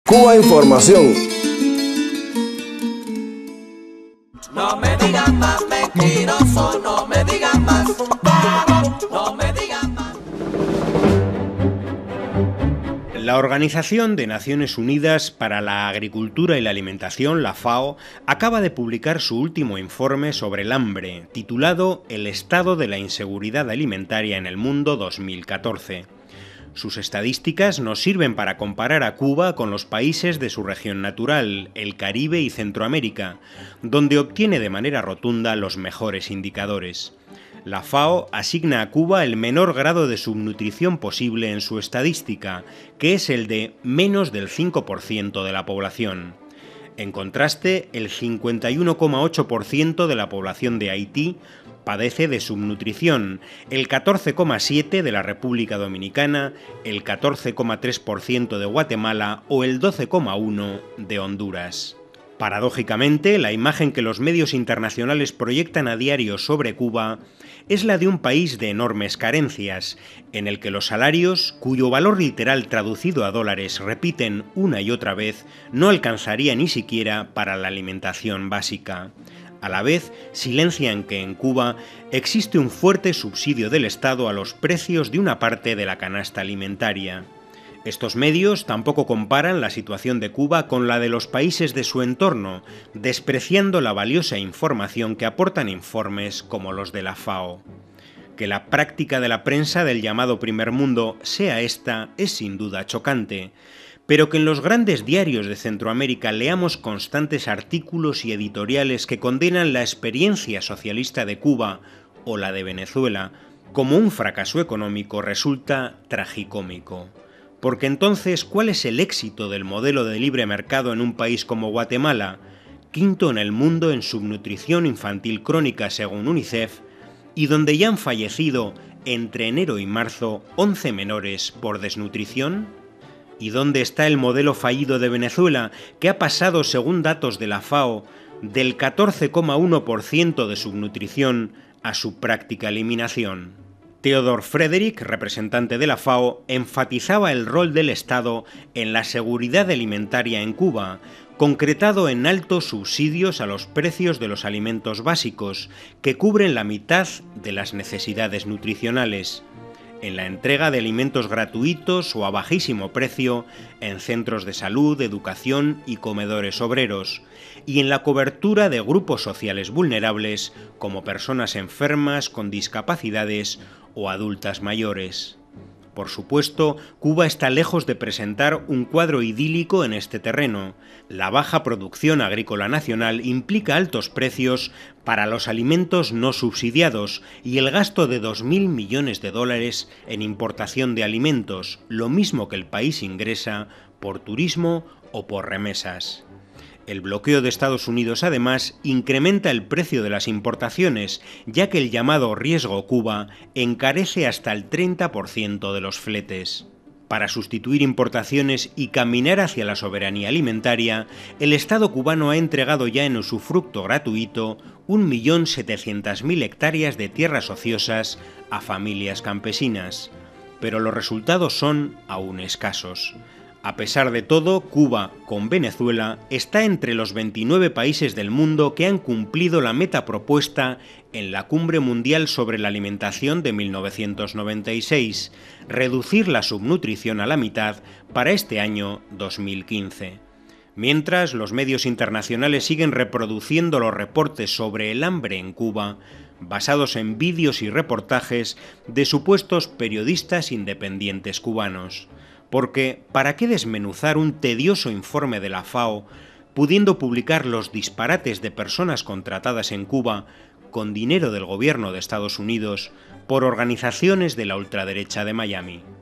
Cuba Información. No me digan más mentiroso, no me digan más, no me digan más. La Organización de Naciones Unidas para la Agricultura y la Alimentación, la FAO, acaba de publicar su último informe sobre el hambre, titulado El estado de la inseguridad alimentaria en el mundo 2014. Sus estadísticas nos sirven para comparar a Cuba con los países de su región natural, el Caribe y Centroamérica, donde obtiene de manera rotunda los mejores indicadores. La FAO asigna a Cuba el menor grado de subnutrición posible en su estadística, que es el de menos del 5% de la población. En contraste, el 51,8% de la población de Haití padece de subnutrición, el 14,7% de la República Dominicana, el 14,3% de Guatemala o el 12,1% de Honduras. Paradójicamente, la imagen que los medios internacionales proyectan a diario sobre Cuba es la de un país de enormes carencias, en el que los salarios, cuyo valor literal traducido a dólares repiten una y otra vez, no alcanzaría ni siquiera para la alimentación básica. A la vez, silencian que en Cuba existe un fuerte subsidio del Estado a los precios de una parte de la canasta alimentaria. Estos medios tampoco comparan la situación de Cuba con la de los países de su entorno, despreciando la valiosa información que aportan informes como los de la FAO. Que la práctica de la prensa del llamado primer mundo sea esta es sin duda chocante, pero que en los grandes diarios de Centroamérica leamos constantes artículos y editoriales que condenan la experiencia socialista de Cuba o la de Venezuela como un fracaso económico resulta tragicómico. Porque entonces, ¿cuál es el éxito del modelo de libre mercado en un país como Guatemala, quinto en el mundo en subnutrición infantil crónica según UNICEF, y donde ya han fallecido entre enero y marzo 11 menores por desnutrición? ¿Y dónde está el modelo fallido de Venezuela, que ha pasado, según datos de la FAO, del 14,1% de subnutrición a su práctica eliminación? Theodore Frederick, representante de la FAO, enfatizaba el rol del Estado en la seguridad alimentaria en Cuba, concretado en altos subsidios a los precios de los alimentos básicos, que cubren la mitad de las necesidades nutricionales, en la entrega de alimentos gratuitos o a bajísimo precio en centros de salud, educación y comedores obreros, y en la cobertura de grupos sociales vulnerables como personas enfermas con discapacidades o adultas mayores. Por supuesto, Cuba está lejos de presentar un cuadro idílico en este terreno. La baja producción agrícola nacional implica altos precios para los alimentos no subsidiados y el gasto de 2.000 millones de dólares en importación de alimentos, lo mismo que el país ingresa por turismo o por remesas. El bloqueo de Estados Unidos, además, incrementa el precio de las importaciones, ya que el llamado riesgo Cuba encarece hasta el 30% de los fletes. Para sustituir importaciones y caminar hacia la soberanía alimentaria, el Estado cubano ha entregado ya en usufructo gratuito 1.700.000 hectáreas de tierras ociosas a familias campesinas, pero los resultados son aún escasos. A pesar de todo, Cuba, con Venezuela, está entre los 29 países del mundo que han cumplido la meta propuesta en la Cumbre Mundial sobre la Alimentación de 1996, reducir la subnutrición a la mitad para este año 2015. Mientras, los medios internacionales siguen reproduciendo los reportes sobre el hambre en Cuba, basados en vídeos y reportajes de supuestos periodistas independientes cubanos. Porque, ¿para qué desmenuzar un tedioso informe de la FAO, pudiendo publicar los disparates de personas contratadas en Cuba con dinero del gobierno de Estados Unidos por organizaciones de la ultraderecha de Miami?